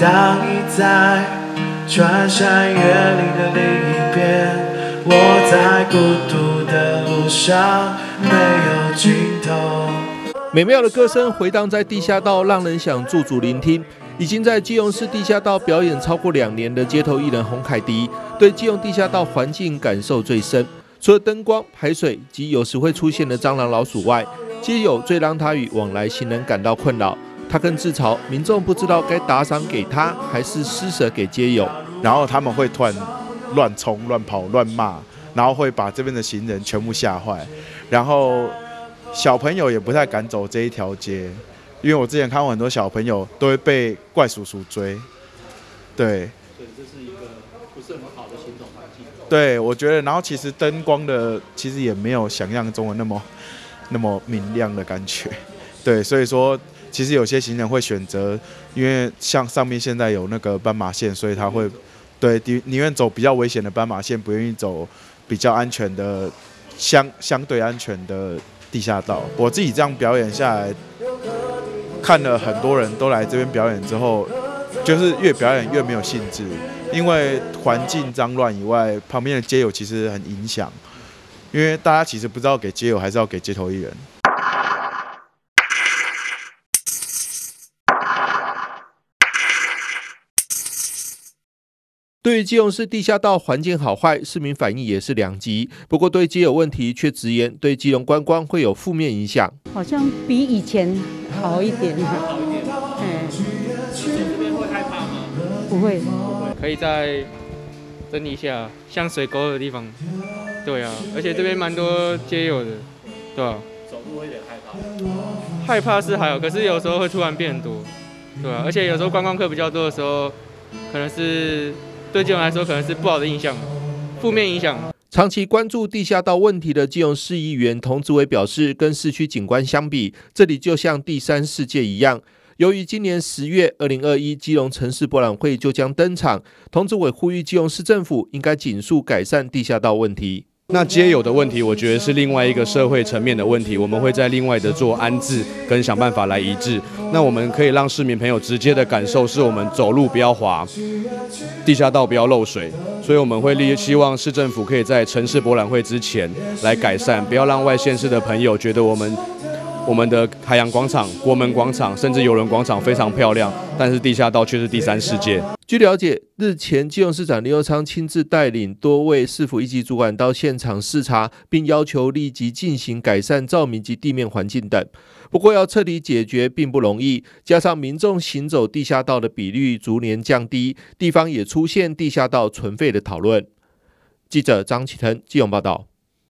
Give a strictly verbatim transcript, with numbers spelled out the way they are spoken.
当你在穿山越岭的另一边，我在孤独的路上没有尽头。 美妙的歌声回荡在地下道，让人想驻足聆听。已经在基隆市地下道表演超过两年的街头艺人洪凯迪，对基隆地下道环境感受最深。除了灯光、排水及有时会出现的蟑螂、老鼠外，街友最让他与往来行人感到困扰。他更自嘲，民众不知道该打赏给他，还是施舍给街友。 然后他们会突然乱冲、乱跑、乱骂，然后会把这边的行人全部吓坏。然后小朋友也不太敢走这一条街。因为我之前看过很多小朋友都会被怪叔叔追，对， 所以这是一个不是很好的行走环境。 对，我觉得，然后其实灯光的其实也没有想象中的那么那么明亮的感觉，对，所以说其实有些行人会选择，因为像上面现在有那个斑马线，所以他会对宁愿走比较危险的斑马线，不愿意走比较安全的相相对安全的地下道。我自己这样表演下来。看了很多人都来这边表演之后，就是越表演越没有兴致，因为环境脏乱以外，旁边的街友其实很影响，因为大家其实不知道给街友还是要给街头艺人。 对于基隆市地下道环境好坏，市民反应也是两极。不过对街友问题却直言，对基隆观光会有负面影响。 好像比以前好一点。 好一点。 嗯。 走这边会害怕吗？ 不会。 可以再整理一下，像水沟的地方。对啊，而且这边蛮多街友的，对啊。 走路会有点害怕。 害怕是还好，可是有时候会突然变多，对啊。而且有时候观光客比较多的时候，可能是。对基隆来说，可能是不好的印象，负面影响。 长期关注地下道问题的基隆市议员童子伟表示，跟市区景观相比，这里就像第三世界一样。由于今年十月二零二一基隆城市博览会就将登场，童子伟呼吁基隆市政府应该尽速改善地下道问题。 那街友的问题，我觉得是另外一个社会层面的问题，我们会在另外的做安置跟想办法来移置。那我们可以让市民朋友直接的感受，是我们走路不要滑，地下道不要漏水。所以我们会力希望市政府可以在城市博览会之前来改善，不要让外县市的朋友觉得我们我们的海洋广场、国门广场甚至邮轮广场非常漂亮，但是地下道却是第三世界。 据了解，日前基隆市长林右昌亲自带领多位市府一级主管到现场视察，并要求立即进行改善照明及地面环境等。不过要彻底解决并不容易，加上民众行走地下道的比率逐年降低，地方也出现地下道存废的讨论。记者张启腾基隆报道。